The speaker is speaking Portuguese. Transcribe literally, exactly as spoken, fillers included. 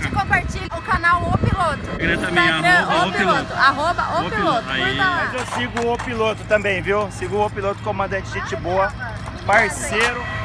e compartilhe o canal O Piloto. Instagram também, Instagram, arroba O o Piloto. Piloto. Arroba O O Piloto. Piloto. Aí. Curta lá. Mas eu sigo o Piloto também, viu? Sigo o Piloto, comandante gente boa, parceiro.